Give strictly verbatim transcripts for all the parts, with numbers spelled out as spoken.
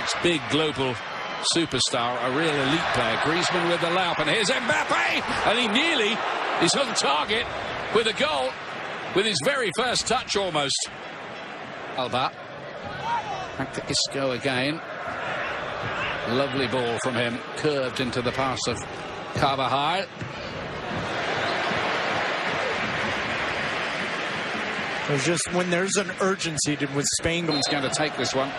next big global superstar, a real elite player. Griezmann with the layup, and here's Mbappe, and he nearly is on target with a goal with his very first touch almost. Alba, back to Isco again. Lovely ball from him, curved into the pass of Carvajal. There's just when there's an urgency to, with Spain. He's going to take this one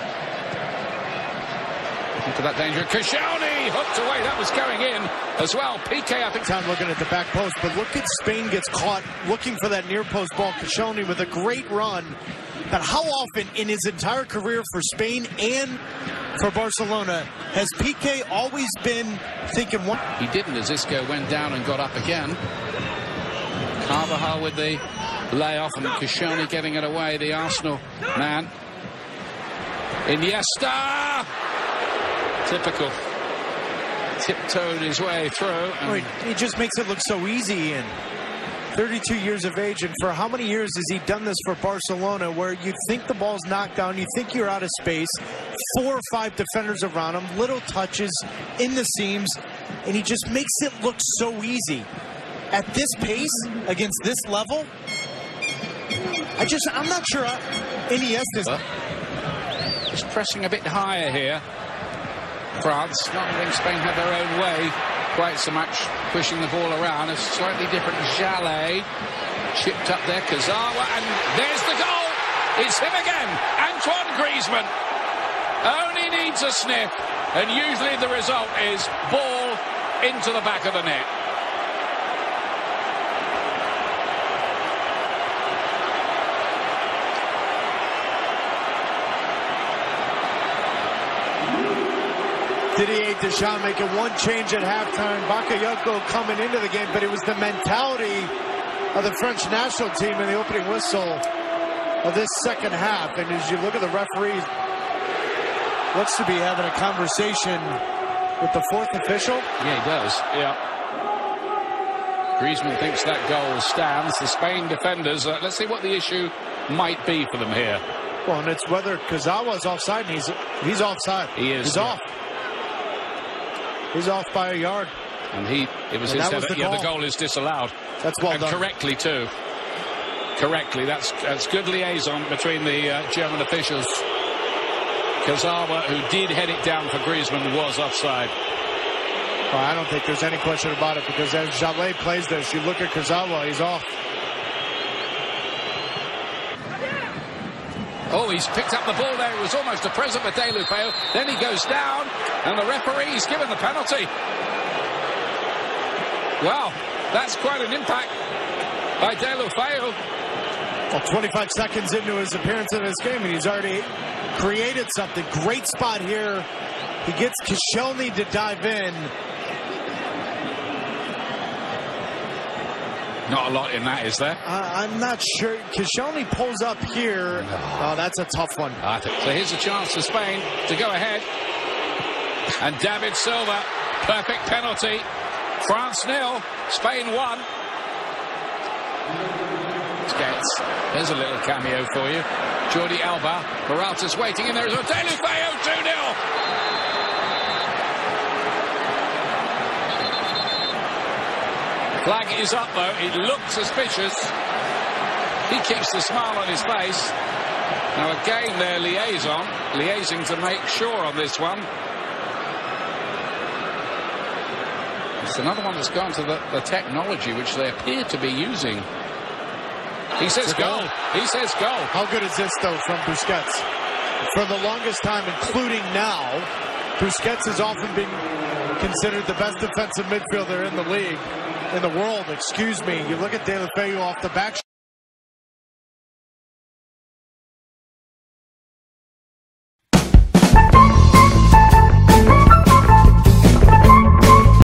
into that danger. Koscielny hooked away. That was going in as well. P K, I think. Time looking at the back post, but look at Spain gets caught looking for that near post ball. Koscielny with a great run. But how often in his entire career for Spain and for Barcelona has P K always been thinking one? He didn't as Isco went down and got up again. Carvajal with the layoff and Koscielny getting it away, the Arsenal man. Iniesta! Typical. Tiptoed his way through. And Wait, it just makes it look so easy. And thirty-two years of age, and for how many years has he done this for Barcelona, where you think the ball's knocked down, you think you're out of space, four or five defenders around him, little touches in the seams, and he just makes it look so easy. At this pace, against this level, I just, I'm not sure I, Iniesta's... Just pressing a bit higher here. France, not letting Spain have their own way quite so much, pushing the ball around. A slightly different Jallet. Chipped up there, Kazawa, and there's the goal! It's him again, Antoine Griezmann. Only needs a sniff, and usually the result is ball into the back of the net. Didier Deschamps making one change at halftime. Bakayoko coming into the game, but it was the mentality of the French national team in the opening whistle of this second half. And as you look at the referee, looks to be having a conversation with the fourth official. Yeah, he does. Yeah. Griezmann thinks that goal stands. The Spain defenders, uh, let's see what the issue might be for them here. Well, and it's whether Kazawa's offside, and he's, he's offside. He is. He's yeah. off. He's off by a yard. And he, it was and his that was header. the Yeah, goal. the goal is disallowed. That's well and done. Correctly, too. Correctly. That's, that's good liaison between the uh, German officials. Kazawa, who did head it down for Griezmann, was offside. Well, I don't think there's any question about it, because as Jallet plays this, you look at Kazawa, he's off. Oh, he's picked up the ball there. It was almost a present for Deulofeu. Then he goes down, and the referee's given the penalty. Wow, that's quite an impact by Deulofeu. Well, twenty-five seconds into his appearance in this game, and he's already created something. Great spot here. He gets Koscielny to dive in. Not a lot in that, is there? Uh, I'm not sure. Koscielny pulls up here. No. Oh, that's a tough one. I think so. Here's a chance for Spain to go ahead. And David Silva, perfect penalty. France nil, Spain one. Skets. There's a little cameo for you. Jordi Alba, Morata's waiting in there as well. Deulofeu, two nil. Flag is up, though. It looked suspicious. He keeps the smile on his face. Now, again, their liaison, liaising to make sure on this one. It's another one that's gone to the, the technology, which they appear to be using. He says goal. goal. He says goal. How good is this, though, from Busquets? For the longest time, including now, Busquets has often been considered the best defensive midfielder in the league. In the world, excuse me. You look at Deulofeu off the back.